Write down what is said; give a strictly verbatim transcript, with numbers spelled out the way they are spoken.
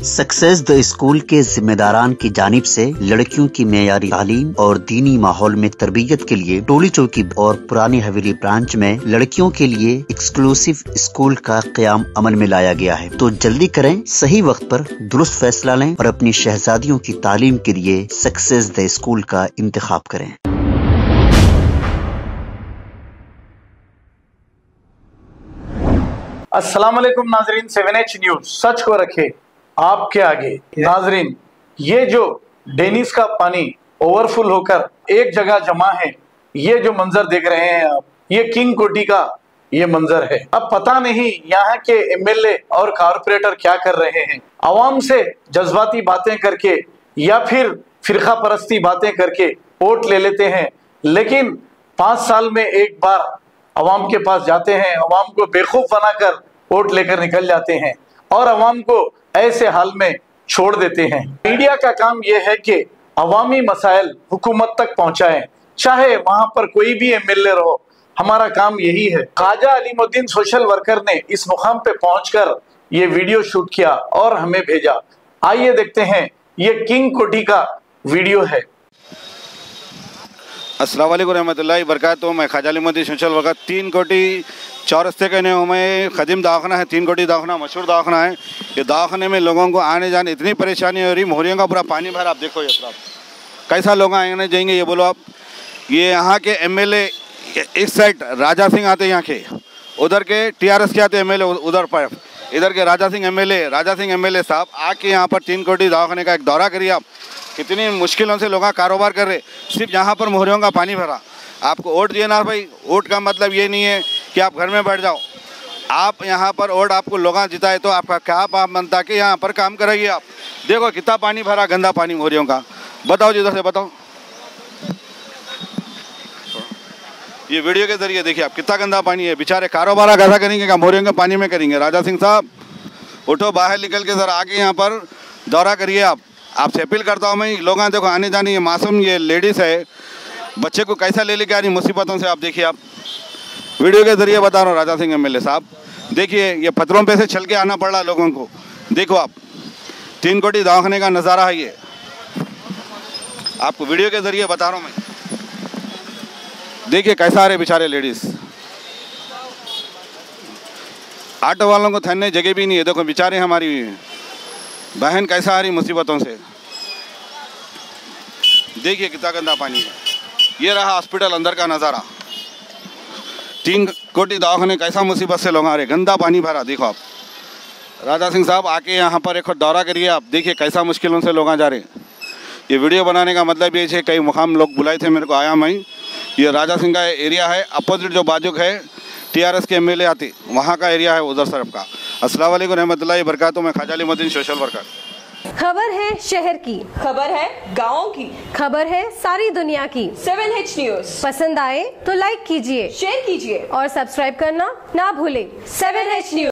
Success the school के जिम्मेदारान की जानिब से लड़कियों की मेयारी तालीम और दीनी माहौल में तरबियत के लिए टोली चौकी और पुरानी हवेली ब्रांच में लड़कियों के लिए एक्सक्लूसिव स्कूल का क़याम अमल में लाया गया है। तो जल्दी करें, सही वक्त पर दुरुस्त फैसला लें और अपनी शहजादियों की तालीम के लिए सक्सेस द स्कूल का इंतखाब करें। अस्सलाम वालेकुम नाजरीन, सेवन एच न्यूज सच को रखे आपके आगे। नाजरीन, ये जो डेनिस का पानी ओवरफुल होकर एक जगह जमा है, ये जो मंजर देख रहे हैं आप, ये किंग कोठी का ये मंजर है। अब पता नहीं यहाँ के एमएलए और कारपोरेटर क्या कर रहे हैं, आवाम से जज्बाती बातें करके या फिर फिरका परस्ती बातें करके वोट ले लेते हैं, लेकिन पांच साल में एक बार अवाम के पास जाते हैं, अवाम को बेवकूफ बनाकर वोट लेकर निकल जाते हैं और अवाम को ऐसे हाल में छोड़ देते हैं। मीडिया का काम यह है कि अवामी मसाइल हुकूमत तक पहुंचाएं, चाहे वहां पर कोई भी एमएलए रहो। हमारा काम यही है। ख्वाजा अलीमुद्दीन सोशल वर्कर ने इस मुकाम पे पहुंचकर ये वीडियो शूट किया और हमें भेजा। आइए देखते हैं, ये किंग कोठी का वीडियो है। अस्सलाम वालेकुम रहमतुल्लाहि बरकातहू। मैं ख्वाजा अलीमुद्दीन सोशल वर्कर तीन कोटी चौरस्ते के न्यू में ख़दीम दवाखाना है। तीन कोटी दवाखाना मशहूर दवाखाना है। ये दवाखाने में लोगों को आने जाने इतनी परेशानी हो रही, मोहरियों का पूरा पानी भरा। आप देखो ये पूरा कैसा लोग आने जाएंगे, ये बोलो आप। ये यहाँ के एमएलए इस साइड राजा सिंह आते यहाँ के, उधर के टीआरएस के आते एमएलए उधर पर, इधर के राजा सिंह एमएलए राजा सिंह एमएलए साहब आके यहाँ पर तीन कोटी दवाखाने का एक दौरा करिए आप। कितनी मुश्किलों से लोग कारोबार कर रहे, सिर्फ यहाँ पर मोहरियों का पानी भरा। आपको वोट दिए ना भाई, वोट का मतलब ये नहीं है कि आप घर में बैठ जाओ। आप यहाँ पर वोट आपको लोग जिताए तो आपका क्या पाप बनता कि यहाँ पर काम कराइए आप। देखो कितना पानी भरा, गंदा पानी मोहरियों का। बताओ जिधर से बताओ, ये वीडियो के जरिए देखिए आप कितना गंदा पानी है। बेचारे कारोबार कैसा करेंगे, क्या मोहरियों के पानी में करेंगे। राजा सिंह साहब उठो, बाहर निकल के ज़रा आके यहाँ पर दौरा करिए आप। आपसे अपील करता हूँ मैं, लोग देखो आने जाने, ये मासूम ये लेडीज़ है, बच्चे को कैसा ले लेके आ रही मुसीबतों से। आप देखिए, आप वीडियो के जरिए बता रहा हूँ राजा सिंह एमएलए साहब। देखिए ये पत्थरों पे से चल के आना पड़ रहा लोगों को। देखो आप, तीन कोटी दवाखाने का नज़ारा है ये, आपको वीडियो के जरिए बता रहा हूँ मैं। देखिए कैसा आ रहे बेचारे लेडीज़, ऑटो वालों को ठहरने जगह भी नहीं है। देखो बेचारे हमारी बहन कैसा आ रही मुसीबतों से। देखिए कितना गंदा पानी है। ये रहा हॉस्पिटल अंदर का नज़ारा। तीन कोटी दवाखाने कैसा मुसीबत से लोग आ रहे, गंदा पानी भरा। देखो आप राजा सिंह साहब आके यहाँ पर एक दौरा करिए आप। देखिए कैसा मुश्किलों से लोग आ जा रहे। ये वीडियो बनाने का मतलब ये है, कई मुकाम लोग बुलाए थे मेरे को, आया मैं। ये राजा सिंह का एरिया है, अपोजिट जो बाजू है टीआरएस के एमएलए आते, वहाँ का एरिया है उधर तरफ का। अस्सलाम वालेकुम रहमतुल्लाहि बरकातहू। मैं ख्वाजा अलीमुद्दीन सोशल वर्कर। खबर है शहर की, खबर है गाँव की, खबर है सारी दुनिया की। सेवन एच न्यूज पसंद आए तो लाइक कीजिए, शेयर कीजिए और सब्सक्राइब करना ना भूलें। Seven H news.